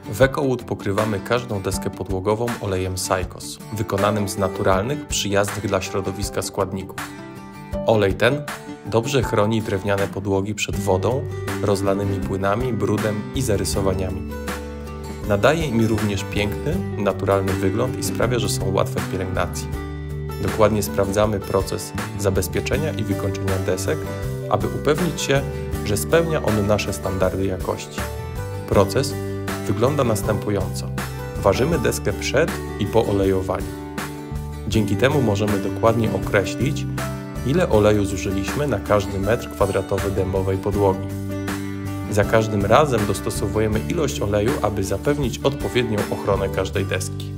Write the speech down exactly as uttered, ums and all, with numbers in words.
W EcoWood pokrywamy każdą deskę podłogową olejem Sykos, wykonanym z naturalnych, przyjaznych dla środowiska składników. Olej ten dobrze chroni drewniane podłogi przed wodą, rozlanymi płynami, brudem i zarysowaniami. Nadaje im również piękny, naturalny wygląd i sprawia, że są łatwe w pielęgnacji. Dokładnie sprawdzamy proces zabezpieczenia i wykończenia desek, aby upewnić się, że spełnia on nasze standardy jakości. Proces wygląda następująco. Ważymy deskę przed i po olejowaniu. Dzięki temu możemy dokładnie określić, ile oleju zużyliśmy na każdy metr kwadratowy dębowej podłogi. Za każdym razem dostosowujemy ilość oleju, aby zapewnić odpowiednią ochronę każdej deski.